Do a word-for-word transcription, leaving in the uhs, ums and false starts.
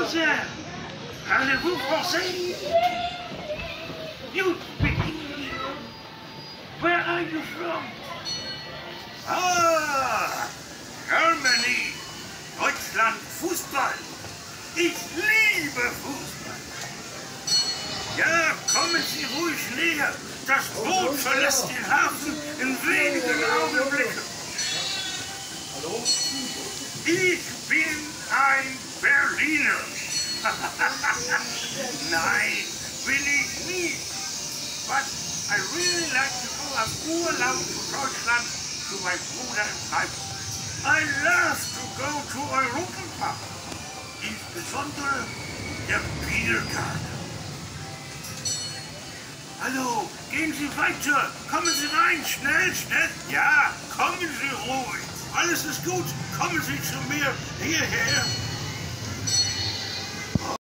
cousin. Parlez-vous français? You speak English. Where are you from? Ah, Germany. Deutschland, Fußball. Ich liebe Fußball. Ja, kommen Sie ruhig näher. Das Boot verlässt den Hafen in wenigen Augenblicken. Hallo? Ich bin ein Berliner. Nein, bin ich nicht. But I really like to go auf Urlaub zu Deutschland zu meinem Bruder in Freiburg. I love to go to Europapark. Insbesondere der Biergarten. Hallo, gehen Sie weiter. Kommen Sie rein, schnell, schnell. Ja, kommen Sie ruhig. Alles ist gut. Kommen Sie zu mir hierher.